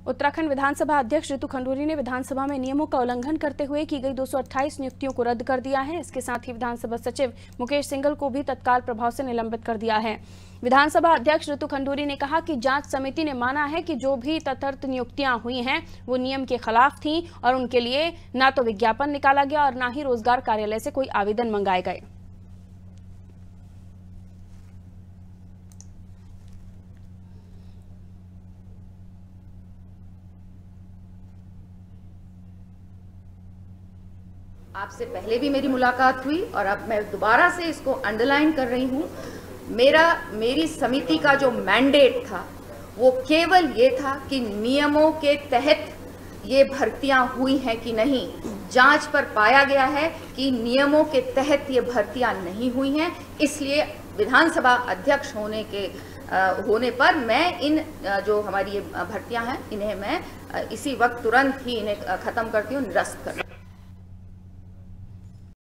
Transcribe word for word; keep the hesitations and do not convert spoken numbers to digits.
उत्तराखंड विधानसभा अध्यक्ष रितु खंडूरी ने विधानसभा में नियमों का उल्लंघन करते हुए की गई दो सौ अट्ठाईस नियुक्तियों को रद्द कर दिया है। इसके साथ ही विधानसभा सचिव मुकेश सिंघल को भी तत्काल प्रभाव से निलंबित कर दिया है। विधानसभा अध्यक्ष रितु खंडूरी ने कहा कि जांच समिति ने माना है कि जो भी तथर्थ नियुक्तियां हुई हैं वो नियम के खिलाफ थीं और उनके लिए न तो विज्ञापन निकाला गया और न ही रोजगार कार्यालय से कोई आवेदन मंगाए गए। आपसे पहले भी मेरी मुलाकात हुई और अब मैं दोबारा से इसको अंडरलाइन कर रही हूँ। मेरा मेरी समिति का जो मैंडेट था वो केवल ये था कि नियमों के तहत ये भर्तियां हुई हैं कि नहीं। जांच पर पाया गया है कि नियमों के तहत ये भर्तियां नहीं हुई हैं, इसलिए विधानसभा अध्यक्ष होने के आ, होने पर मैं इन आ, जो हमारी ये भर्तियां हैं इन्हें मैं आ, इसी वक्त तुरंत ही इन्हें ख़त्म करती हूँ, निरस्त कर